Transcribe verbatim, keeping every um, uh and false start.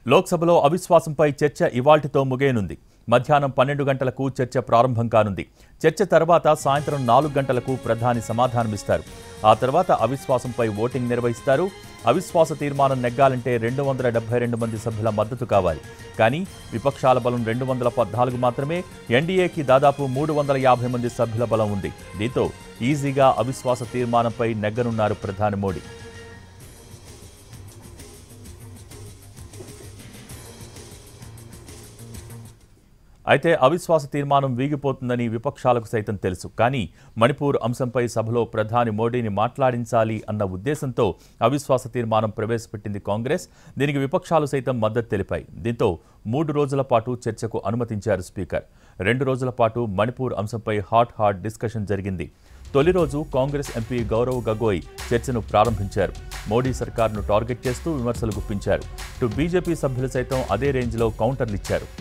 లోక్ సభలో అవిశ్వాసంపై చర్చ ఇవాల్టితో ముగియనుంది. మధ్యాహ్నం పన్నెండు గంటలకు చర్చ ప్రారంభం కానుంది. చర్చ తర్వాత సాయంత్రం నాలుగు గంటలకు ప్రధాని సమాధానమిస్తారు. ఆ తర్వాత అవిశ్వాసంపై ఓటింగ్ నిర్వహిస్తారు. అవిశ్వాస తీర్మానం నెగ్గాలంటే రెండు వందల డెబ్బై రెండు మంది సభ్యుల మద్దతు కావాలి. కానీ విపక్షాల బలం రెండు వందల పద్నాలుగు మాత్రమే. ఎన్డీఏకి దాదాపు మూడు వందల యాభై మంది సభ్యుల బలం ఉంది. దీంతో ఈజీగా అవిశ్వాస తీర్మానంపై నెగ్గనున్నారు ప్రధాని మోడీ. అయితే అవిశ్వాస తీర్మానం వీగిపోతుందని విపక్షాలకు సైతం తెలుసు. కానీ మణిపూర్ అంశంపై సభలో ప్రధాని మోడీని మాట్లాడించాలి అన్న ఉద్దేశంతో అవిశ్వాస తీర్మానం ప్రవేశపెట్టింది కాంగ్రెస్. దీనికి విపక్షాలు సైతం మద్దతు తెలిపాయి. దీంతో మూడు రోజుల పాటు చర్చకు అనుమతించారు స్పీకర్. రెండు రోజుల పాటు మణిపూర్ అంశంపై హాట్ హాట్ డిస్కషన్ జరిగింది. తొలి రోజు కాంగ్రెస్ ఎంపీ గౌరవ్ గగోయ్ చర్చను ప్రారంభించారు. మోడీ సర్కార్ను టార్గెట్ చేస్తూ విమర్శలు గుప్పించారు. ఇటు బీజేపీ సభ్యులు సైతం అదే రేంజ్లో కౌంటర్లిచ్చారు.